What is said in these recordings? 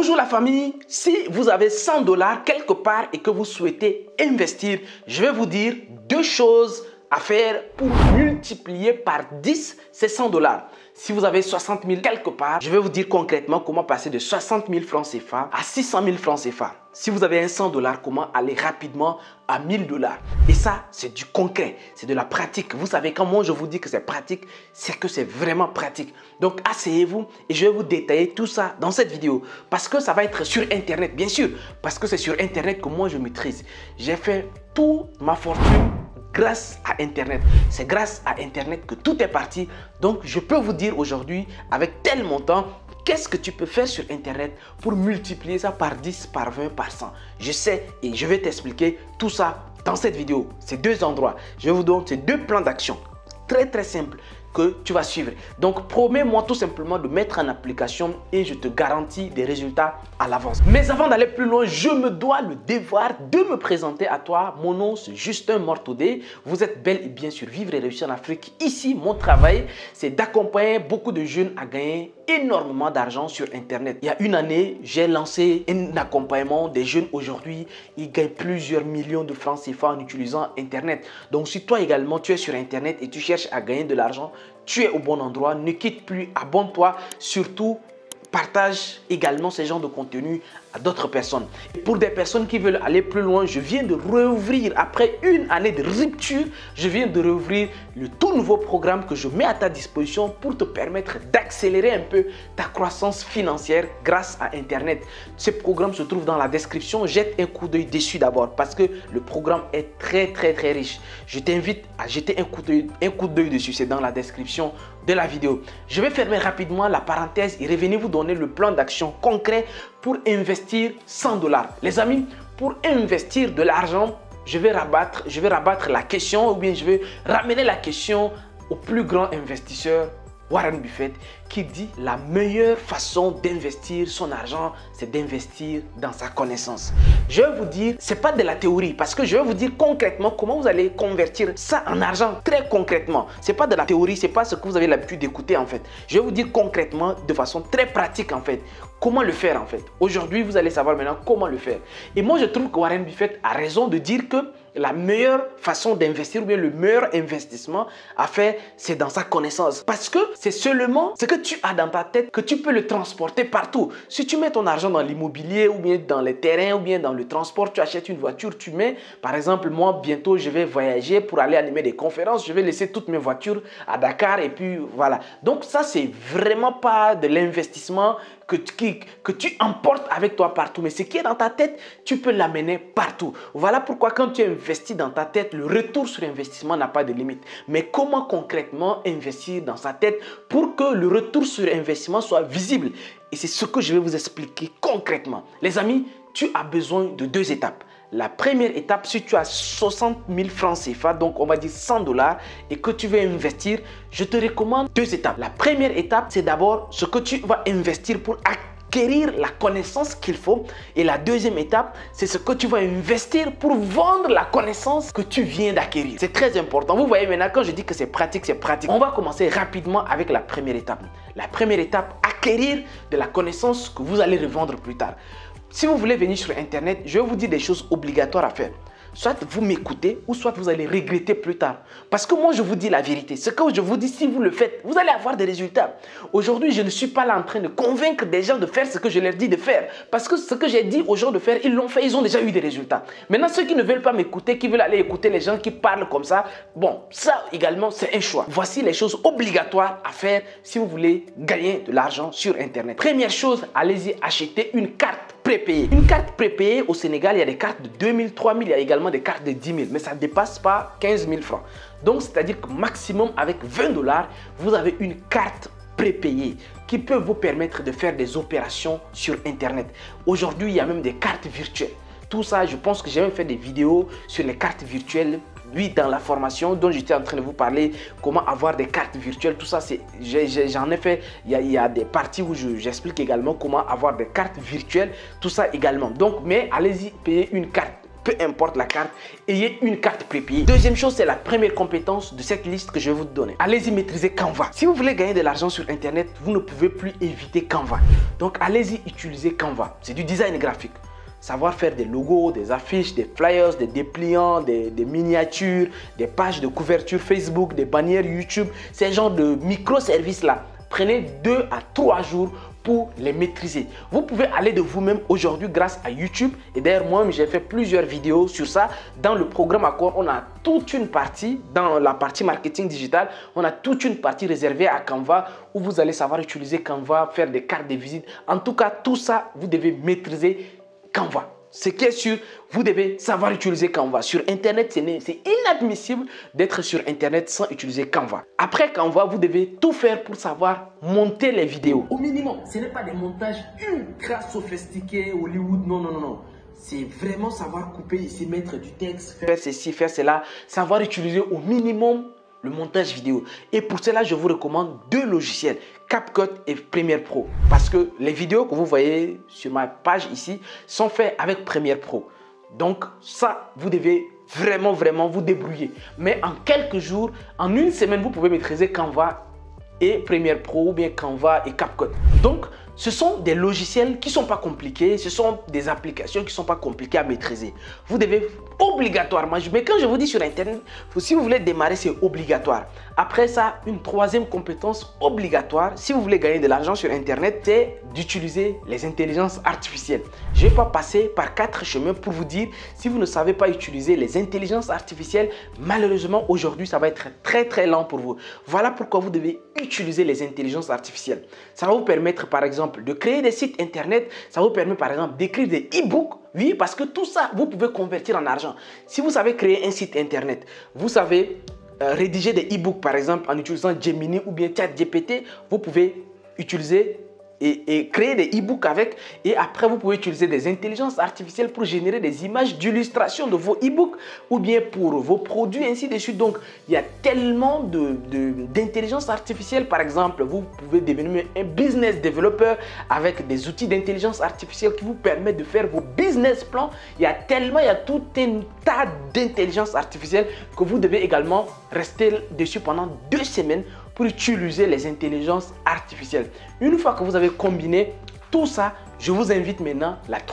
Bonjour la famille, si vous avez 100 $ quelque part et que vous souhaitez investir, je vais vous dire deux choses à faire pour multiplier par 10 ces 100 $. Si vous avez 60 000 quelque part, je vais vous dire concrètement comment passer de 60 000 francs CFA à 600 000 francs CFA. Si vous avez un 100 $, comment aller rapidement à 1000 $. Et ça, c'est du concret, c'est de la pratique. Vous savez, quand moi je vous dis que c'est pratique, c'est que c'est vraiment pratique. Donc, asseyez-vous et je vais vous détailler tout ça dans cette vidéo. Parce que ça va être sur Internet, bien sûr. Parce que c'est sur Internet que moi je maîtrise. J'ai fait toute ma fortune grâce à Internet. C'est grâce à Internet que tout est parti. Donc, je peux vous dire aujourd'hui, avec tel montant, qu'est-ce que tu peux faire sur Internet pour multiplier ça par 10, par 20, par 100. Je sais et je vais t'expliquer tout ça dans cette vidéo. Ces deux endroits. Je vais vous donner ces deux plans d'action très simples que tu vas suivre. Donc, promets-moi tout simplement de mettre en application et je te garantis des résultats à l'avance. Mais avant d'aller plus loin, je me dois le devoir de me présenter à toi. Mon nom, c'est Justin Mortodé. Vous êtes bel et bien sur Vivre et Réussir en Afrique. Ici, mon travail, c'est d'accompagner beaucoup de jeunes à gagner énormément d'argent sur Internet. Il y a une année, j'ai lancé un accompagnement des jeunes. Aujourd'hui, ils gagnent plusieurs millions de francs CFA en utilisant Internet. Donc, si toi également, tu es sur Internet et tu cherches à gagner de l'argent, tu es au bon endroit. Ne quitte plus, abonne-toi, surtout partage également ces genres de contenu à d'autres personnes. Et pour des personnes qui veulent aller plus loin, je viens de rouvrir, après une année de rupture, je viens de rouvrir le tout nouveau programme que je mets à ta disposition pour te permettre d'accélérer un peu ta croissance financière grâce à Internet. Ce programme se trouve dans la description. Jette un coup d'œil dessus d'abord parce que le programme est très riche. Je t'invite à jeter un coup d'œil dessus. C'est dans la description de la vidéo. Je vais fermer rapidement la parenthèse et revenir vous donner le plan d'action concret pour investir 100 $. Les amis, pour investir de l'argent, je vais rabattre la question ou bien je vais ramener la question au plus grand investisseur, Warren Buffett, qui dit la meilleure façon d'investir son argent, c'est d'investir dans sa connaissance. Je vais vous dire, c'est pas de la théorie, parce que je vais vous dire concrètement comment vous allez convertir ça en argent très concrètement. C'est pas de la théorie, c'est pas ce que vous avez l'habitude d'écouter en fait. Je vais vous dire concrètement, de façon très pratique en fait, comment le faire en fait. Aujourd'hui, vous allez savoir maintenant comment le faire. Et moi, je trouve que Warren Buffett a raison de dire que la meilleure façon d'investir ou bien le meilleur investissement à faire, c'est dans sa connaissance. Parce que c'est seulement ce que tu as dans ta tête que tu peux le transporter partout. Si tu mets ton argent dans l'immobilier ou bien dans les terrains ou bien dans le transport, tu achètes une voiture, tu mets, par exemple, moi, bientôt, je vais voyager pour aller animer des conférences. Je vais laisser toutes mes voitures à Dakar et puis voilà. Donc ça, c'est vraiment pas de l'investissement que tu emportes avec toi partout. Mais ce qui est dans ta tête, tu peux l'amener partout. Voilà pourquoi quand tu investis dans ta tête, le retour sur investissement n'a pas de limite. Mais comment concrètement investir dans sa tête pour que le retour sur investissement soit visible? Et c'est ce que je vais vous expliquer concrètement. Les amis, tu as besoin de deux étapes. La première étape, si tu as 60 000 francs CFA, donc on va dire 100 $, et que tu veux investir, je te recommande deux étapes. La première étape, c'est d'abord ce que tu vas investir pour acquérir la connaissance qu'il faut. Et la deuxième étape, c'est ce que tu vas investir pour vendre la connaissance que tu viens d'acquérir. C'est très important. Vous voyez maintenant, quand je dis que c'est pratique, c'est pratique. On va commencer rapidement avec la première étape. La première étape, acquérir de la connaissance que vous allez revendre plus tard. Si vous voulez venir sur Internet, je vais vous dire des choses obligatoires à faire. Soit vous m'écoutez ou soit vous allez regretter plus tard. Parce que moi, je vous dis la vérité. Ce que je vous dis, si vous le faites, vous allez avoir des résultats. Aujourd'hui, je ne suis pas là en train de convaincre des gens de faire ce que je leur dis de faire. Parce que ce que j'ai dit aux gens de faire, ils l'ont fait, ils ont déjà eu des résultats. Maintenant, ceux qui ne veulent pas m'écouter, qui veulent aller écouter les gens qui parlent comme ça, bon, ça également, c'est un choix. Voici les choses obligatoires à faire si vous voulez gagner de l'argent sur Internet. Première chose, allez-y acheter une carte prépayée. Une carte prépayée au Sénégal, il y a des cartes de 2 000, 3 000, il y a également des cartes de 10 000, mais ça ne dépasse pas 15 000 francs. Donc, c'est-à-dire que maximum avec 20 $, vous avez une carte prépayée qui peut vous permettre de faire des opérations sur Internet. Aujourd'hui, il y a même des cartes virtuelles. Tout ça, je pense que j'ai même fait des vidéos sur les cartes virtuelles. Oui, dans la formation dont j'étais en train de vous parler, comment avoir des cartes virtuelles, tout ça, j'en ai fait. Il y a des parties où j'explique également comment avoir des cartes virtuelles, tout ça également. Donc, mais allez-y, payez une carte peu importe la carte, ayez une carte prépayée. Deuxième chose, c'est la première compétence de cette liste que je vais vous donner. Allez-y maîtriser Canva. Si vous voulez gagner de l'argent sur Internet, vous ne pouvez plus éviter Canva. Donc allez-y utiliser Canva. C'est du design graphique. Savoir faire des logos, des affiches, des flyers, des dépliants, des miniatures, des pages de couverture Facebook, des bannières YouTube, ces genres de microservices là. Prenez 2 à 3 jours pour les maîtriser. Vous pouvez aller de vous-même aujourd'hui grâce à YouTube. Et d'ailleurs, moi-même, j'ai fait plusieurs vidéos sur ça. Dans le programme Accord, on a toute une partie, dans la partie marketing digital, on a toute une partie réservée à Canva où vous allez savoir utiliser Canva, faire des cartes de visite. En tout cas, tout ça, vous devez maîtriser Canva. Ce qui est sûr, vous devez savoir utiliser Canva. Sur Internet, c'est inadmissible d'être sur Internet sans utiliser Canva. Après Canva, vous devez tout faire pour savoir monter les vidéos. Au minimum, ce n'est pas des montages ultra sophistiqués, Hollywood, non, non, non, non. C'est vraiment savoir couper ici, mettre du texte, faire ceci, faire cela. Savoir utiliser au minimum le montage vidéo. Et pour cela, je vous recommande 2 logiciels, CapCut et Premiere Pro. Parce que les vidéos que vous voyez sur ma page ici sont faites avec Premiere Pro. Donc ça, vous devez vraiment vous débrouiller. Mais en quelques jours, en une semaine, vous pouvez maîtriser Canva et Premiere Pro ou bien Canva et CapCut. Donc, ce sont des logiciels qui ne sont pas compliqués, ce sont des applications qui ne sont pas compliquées à maîtriser. Vous devez obligatoirement, mais quand je vous dis sur Internet, si vous voulez démarrer, c'est obligatoire. Après ça, une troisième compétence obligatoire, si vous voulez gagner de l'argent sur Internet, c'est d'utiliser les intelligences artificielles. Je ne vais pas passer par 4 chemins pour vous dire, si vous ne savez pas utiliser les intelligences artificielles, malheureusement, aujourd'hui, ça va être très lent pour vous. Voilà pourquoi vous devez utiliser les intelligences artificielles. Ça va vous permettre, par exemple, de créer des sites internet, ça vous permet par exemple d'écrire des e-books, oui, parce que tout ça, vous pouvez convertir en argent. Si vous savez créer un site internet, vous savez rédiger des e-books par exemple en utilisant Gemini ou bien ChatGPT, vous pouvez utiliser et créer des e-books avec, et après vous pouvez utiliser des intelligences artificielles pour générer des images d'illustration de vos e-books ou bien pour vos produits, ainsi de suite. Donc il y a tellement d'intelligence artificielle. Par exemple, vous pouvez devenir un business developer avec des outils d'intelligence artificielle qui vous permettent de faire vos business plans. Il y a tout un tas d'intelligence artificielle que vous devez également rester dessus pendant 2 semaines pour utiliser les intelligences artificielles. Une fois que vous avez combiné tout ça, je vous invite maintenant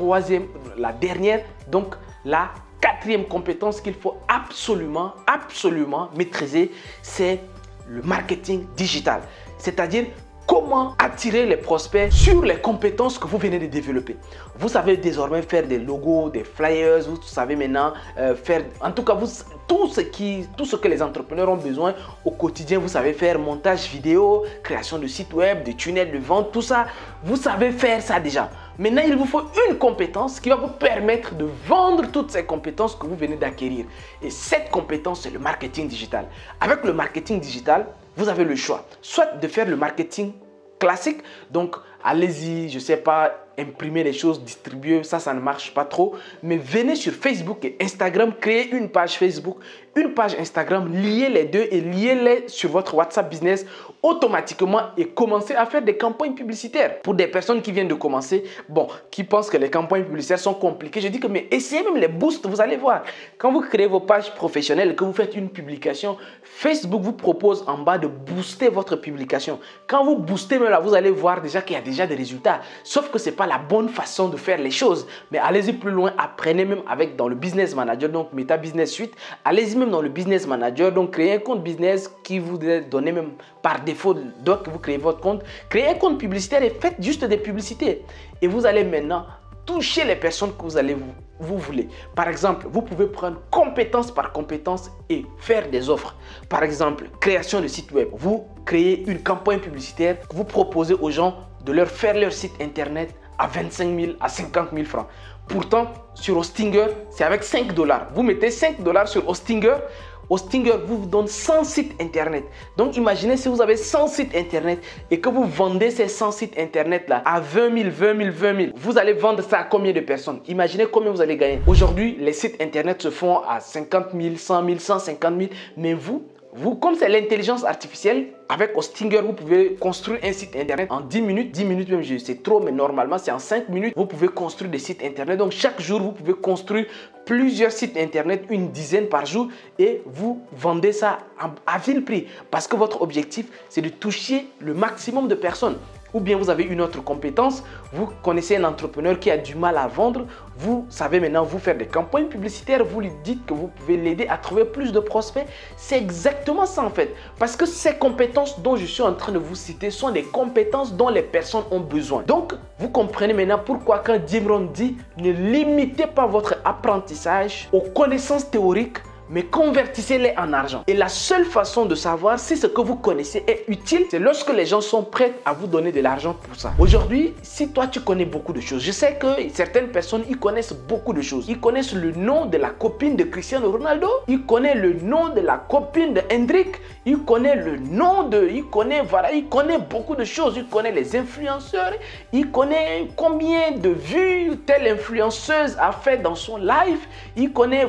la dernière, donc la 4e compétence qu'il faut absolument maîtriser, c'est le marketing digital. C'est-à-dire comment attirer les prospects sur les compétences que vous venez de développer. Vous savez désormais faire des logos, des flyers, vous savez maintenant faire, en tout cas, tout ce que les entrepreneurs ont besoin au quotidien, vous savez faire montage vidéo, création de sites web, de tunnels de vente, tout ça, vous savez faire ça déjà. Maintenant, il vous faut une compétence qui va vous permettre de vendre toutes ces compétences que vous venez d'acquérir. Et cette compétence, c'est le marketing digital. Avec le marketing digital, vous avez le choix, soit de faire le marketing classique, donc allez-y, je ne sais pas, imprimer les choses, distribuer, ça ne marche pas trop, mais venez sur Facebook et Instagram, créez une page Facebook, une page Instagram, liez les deux et liez-les sur votre WhatsApp Business automatiquement et commencez à faire des campagnes publicitaires. Pour des personnes qui viennent de commencer, bon, qui pensent que les campagnes publicitaires sont compliquées, je dis que mais essayez même les boosts, vous allez voir. Quand vous créez vos pages professionnelles, que vous faites une publication, Facebook vous propose en bas de booster votre publication. Quand vous boostez même là, vous allez voir déjà qu'il y a déjà des résultats. Sauf que ce n'est pas la bonne façon de faire les choses. Mais allez-y plus loin, apprenez même dans le Business Manager, donc Meta Business Suite. Allez-y même dans le Business Manager, donc créez un compte business qui vous est donné même par défaut. Donc vous créez votre compte, créez un compte publicitaire et faites juste des publicités. Et vous allez maintenant toucher les personnes que vous voulez. Par exemple, vous pouvez prendre compétence par compétence et faire des offres. Par exemple, création de site web. Vous créez une campagne publicitaire, vous proposez aux gens de leur faire leur site internet à 25 000 à 50 000 francs. Pourtant, sur Hostinger, c'est avec 5 $. Vous mettez 5 $ sur Hostinger. Hostinger vous donne 100 sites internet. Donc imaginez si vous avez 100 sites internet et que vous vendez ces 100 sites internet là à 20 000, 20 000, 20 000. Vous allez vendre ça à combien de personnes? Imaginez combien vous allez gagner. Aujourd'hui, les sites internet se font à 50 000, 100 000, 150 000. Mais vous comme c'est l'intelligence artificielle, avec Hostinger, vous pouvez construire un site internet en 10 minutes. 10 minutes même, c'est trop, mais normalement, c'est en 5 minutes. Vous pouvez construire des sites internet. Donc, chaque jour, vous pouvez construire plusieurs sites internet, une dizaine par jour, et vous vendez ça à vil prix. Parce que votre objectif, c'est de toucher le maximum de personnes. Ou bien vous avez une autre compétence, vous connaissez un entrepreneur qui a du mal à vendre, vous savez maintenant vous faire des campagnes publicitaires, vous lui dites que vous pouvez l'aider à trouver plus de prospects. C'est exactement ça en fait. Parce que ces compétences dont je suis en train de vous citer sont des compétences dont les personnes ont besoin. Donc, vous comprenez maintenant pourquoi quand Jim Rohn dit ne limitez pas votre apprentissage aux connaissances théoriques, mais convertissez-les en argent. Et la seule façon de savoir si ce que vous connaissez est utile, c'est lorsque les gens sont prêts à vous donner de l'argent pour ça. Aujourd'hui, si toi tu connais beaucoup de choses, je sais que certaines personnes, ils connaissent beaucoup de choses. Ils connaissent le nom de la copine de Cristiano Ronaldo, ils connaissent le nom de la copine de Hendrik, ils connaissent le nom de... Ils connaissent beaucoup de choses. Ils connaissent les influenceurs, ils connaissent combien de vues telle influenceuse a fait dans son live, ils connaissent,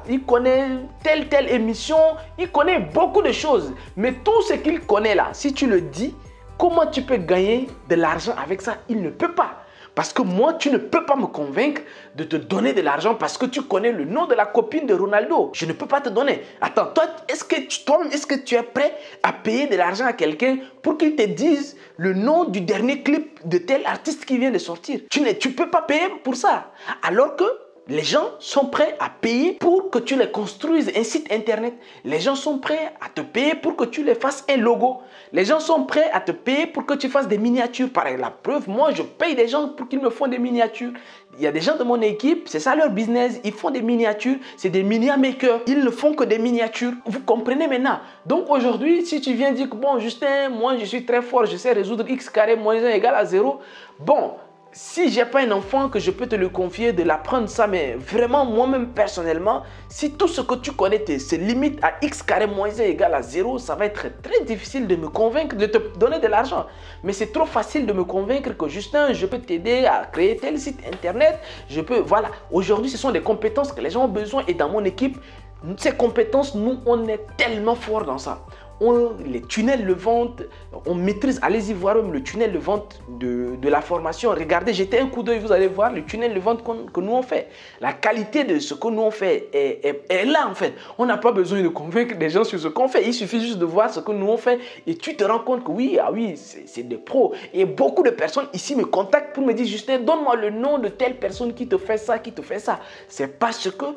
telle émission, il connaît beaucoup de choses. Mais tout ce qu'il connaît là, si tu le dis, comment tu peux gagner de l'argent avec ça? Il ne peut pas. Parce que moi, tu ne peux pas me convaincre de te donner de l'argent parce que tu connais le nom de la copine de Ronaldo. Je ne peux pas te donner. Attends, toi, est-ce que tu es prêt à payer de l'argent à quelqu'un pour qu'il te dise le nom du dernier clip de tel artiste qui vient de sortir? Tu ne peux pas payer pour ça. Alors que les gens sont prêts à payer pour que tu les construises un site internet. Les gens sont prêts à te payer pour que tu les fasses un logo. Les gens sont prêts à te payer pour que tu fasses des miniatures. Par la preuve, moi, je paye des gens pour qu'ils me font des miniatures. Il y a des gens de mon équipe, c'est ça leur business. Ils font des miniatures, c'est des mini makers. Ils ne font que des miniatures. Vous comprenez maintenant? Donc aujourd'hui, si tu viens dire que bon, Justin, moi, je suis très fort, je sais résoudre x carré moins 1 égale à 0. Bon, si je n'ai pas un enfant que je peux te le confier, de l'apprendre ça, mais vraiment moi-même personnellement, si tout ce que tu connais se limite à x carré moins 1 égale à 0, ça va être très difficile de me convaincre de te donner de l'argent. Mais c'est trop facile de me convaincre que Justin, je peux t'aider à créer tel site internet. Voilà. Aujourd'hui, ce sont des compétences que les gens ont besoin et dans mon équipe, ces compétences, nous, on est tellement fort dans ça. Les tunnels de vente, on maîtrise, allez-y voir même le tunnel de vente de la formation. Regardez, jetez un coup d'œil, vous allez voir le tunnel de vente que nous on fait. La qualité de ce que nous on fait est là en fait. On n'a pas besoin de convaincre des gens sur ce qu'on fait. Il suffit juste de voir ce que nous on fait et tu te rends compte que oui, c'est des pros. Et beaucoup de personnes ici me contactent pour me dire Justin, donne-moi le nom de telle personne qui te fait ça, qui te fait ça. C'est parce que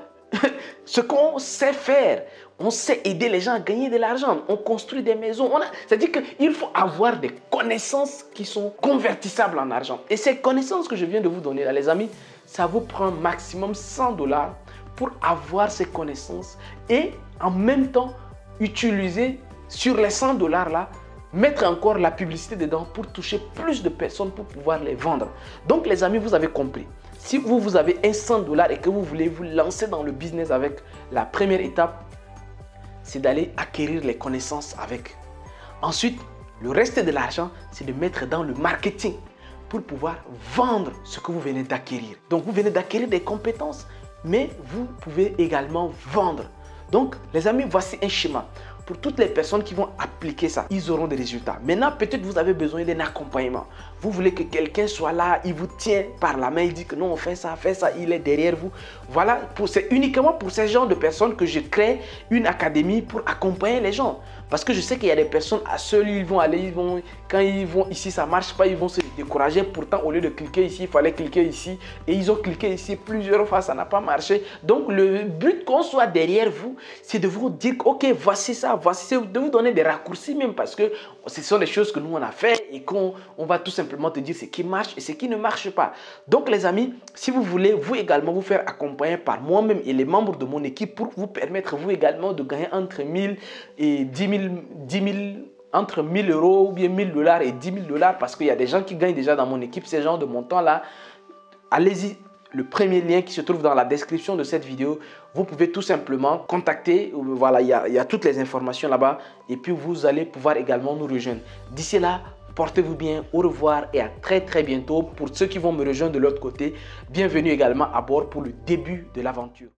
ce qu'on sait faire. On sait aider les gens à gagner de l'argent. On construit des maisons. C'est-à-dire qu'il faut avoir des connaissances qui sont convertissables en argent. Et ces connaissances que je viens de vous donner là, les amis, ça vous prend maximum $100 pour avoir ces connaissances et en même temps utiliser sur les $100 là, mettre encore la publicité dedans pour toucher plus de personnes pour pouvoir les vendre. Donc les amis, vous avez compris. Si vous avez un $100 et que vous voulez vous lancer dans le business avec, la première étape, c'est d'aller acquérir les connaissances avec. Ensuite, le reste de l'argent, c'est de mettre dans le marketing pour pouvoir vendre ce que vous venez d'acquérir. Donc, vous venez d'acquérir des compétences, mais vous pouvez également vendre. Donc, les amis, voici un schéma. Pour toutes les personnes qui vont appliquer ça, ils auront des résultats. Maintenant, peut-être vous avez besoin d'un accompagnement. Vous voulez que quelqu'un soit là, il vous tient par la main, il dit que non, on fait ça, il est derrière vous. Voilà, c'est uniquement pour ces genres de personnes que je crée une académie pour accompagner les gens. Parce que je sais qu'il y a des personnes à seuls, ils vont aller, quand ils vont ici, ça ne marche pas, ils vont se décourager. Pourtant, au lieu de cliquer ici, il fallait cliquer ici. Et ils ont cliqué ici plusieurs fois, ça n'a pas marché. Donc, le but qu'on soit derrière vous, c'est de vous dire, ok, voici ça, voici, de vous donner des raccourcis même parce que ce sont des choses que nous, on a fait et qu'on va tout simplement te dire ce qui marche et ce qui ne marche pas. Donc, les amis, si vous voulez, vous également vous faire accompagner par moi-même et les membres de mon équipe pour vous permettre, vous également, de gagner entre 1000 et 10 000, entre 1000 euros ou bien $1000 et $10 000 parce qu'il y a des gens qui gagnent déjà dans mon équipe ces genres de montants-là. Allez-y, le premier lien qui se trouve dans la description de cette vidéo. Vous pouvez tout simplement contacter, voilà, il y a toutes les informations là-bas et puis vous allez pouvoir également nous rejoindre. D'ici là, portez-vous bien, au revoir et à très bientôt. Pour ceux qui vont me rejoindre de l'autre côté, bienvenue également à bord pour le début de l'aventure.